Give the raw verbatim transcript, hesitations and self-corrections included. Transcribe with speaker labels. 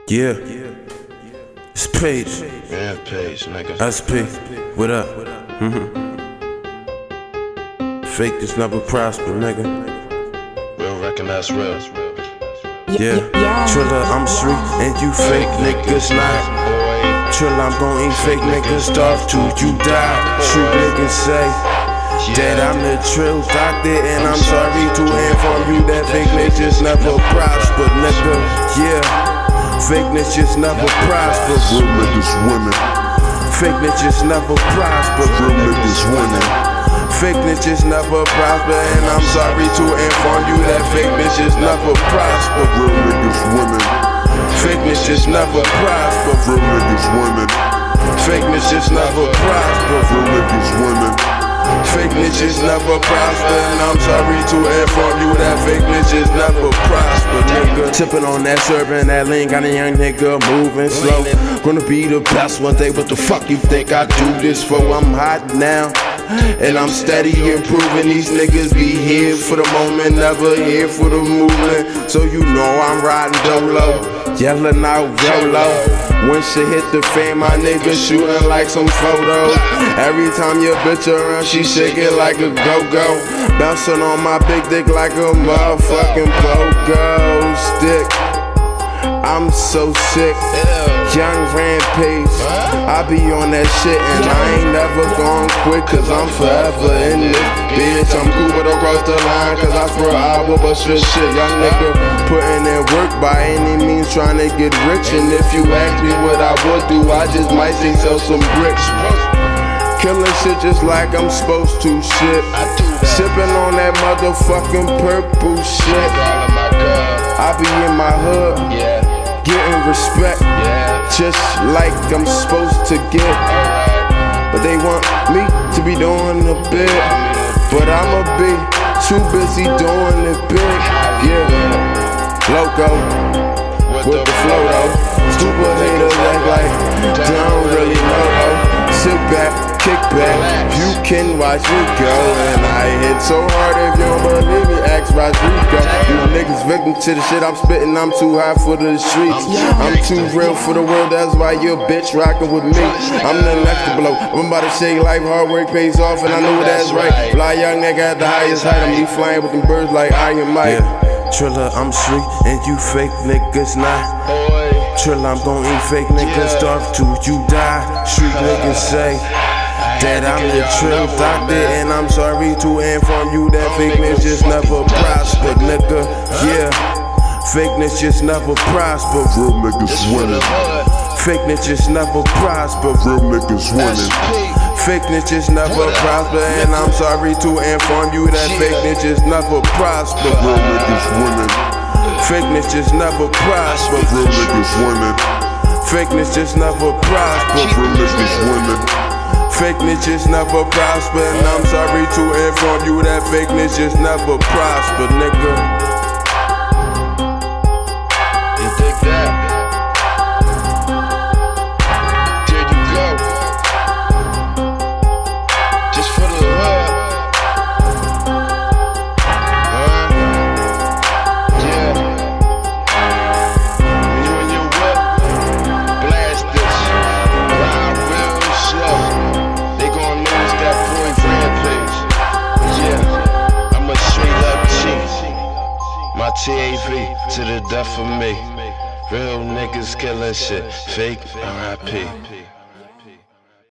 Speaker 1: Yeah, it's Page.
Speaker 2: Yeah, Page, nigga.
Speaker 1: S P, what up? Mm-hmm. Fake this never prosper, nigga.
Speaker 2: Real recognize real.
Speaker 1: Yeah, Trilla, I'm street and you fake niggas not. Trilla, I'm gon' eat fake niggas starve till you die. Street niggas say that I'm the trill doctor, and I'm sorry to inform you that fake niggas never prosper, nigga. Yeah, fakeness just never prosper.
Speaker 3: Real niggas winning.
Speaker 1: Fake niggas never prosper.
Speaker 3: Real niggas winning.
Speaker 1: Fake niggas never prosper, and I'm sorry to inform you that fake niggas never prosper.
Speaker 3: Real niggas winning.
Speaker 1: Fake niggas never prosper.
Speaker 3: Real niggas winning.
Speaker 1: Fake niggas never prosper.
Speaker 3: Real niggas winning.
Speaker 1: Fake niggas never prosper, and I'm sorry to inform you that fake niggas never prosper, nigga. Tipping on that serving that lean, got a young nigga moving slow. Gonna be the best one day, what the fuck you think I do this for? I'm hot now, and I'm steady improving. These niggas be here for the moment, never here for the movement. So you know I'm riding dolo, yelling out YOLO. When shit hit the fan, my nigga shooting like some photos. Every time your bitch around, she shake it like a go-go. Bouncing on my big dick like a motherfucking pogo stick. I'm so sick, young rampage. I be on that shit and I ain't never gon' quit, cause I'm forever in this bitch. I'm cool across the line, cause I swear I will bust your shit. Young nigga putting in work by any means, trying to get rich. And if you ask me what I would do, I just might say sell some bricks. Killing shit just like I'm supposed to, shit. Sipping on that motherfucking purple shit. I be in my hood, getting respect, just like I'm supposed to get. But they want me to be doing a bit, but I'ma be too busy doing it big. Yeah, loco with the flow though. Stupid haters act like they don't really know though. Sit back, kick back, you can watch me go. And I hit so hard, if you don't believe me, ask Rodrigo. You niggas victim to the shit I'm spitting, I'm too high for the streets. I'm too real for the world, that's why your bitch rockin' with me. I'm the next to blow, I'm about to shake life, hard work pays off, and I know that's right. Fly young nigga at the highest height, I'm be flying with them birds like Iron Mike. Yeah, Trilla, I'm street, and you fake niggas not. Trilla, I'm gon' eat fake niggas, starve till you die. Street niggas say that I'm the trill doctor, and I'm sorry to inform you that fakeness just never prosper, nigga. Yeah, fakeness just never prosper.
Speaker 3: Real niggas winning.
Speaker 1: Fakeness just never prosper.
Speaker 3: Real niggas winning.
Speaker 1: Fakeness just never prosper, and I'm sorry to inform you that fakeness just never prosper.
Speaker 3: Real niggas winning.
Speaker 1: Fakeness just never prosper.
Speaker 3: Real niggas winning.
Speaker 1: Fakeness just never prosper.
Speaker 3: Real niggas winning.
Speaker 1: Fakeness just never prosper, and I'm sorry to inform you that fakeness just never prosper, nigga.
Speaker 2: You think that? There you go. Just for the hood. Huh? Yeah. You and your whip, blast this. Ride real slow. They gon' lose that boy rampage. Yeah, I'm a straight up G. My T A V to the death of me. Real niggas killing shit. Fake R I P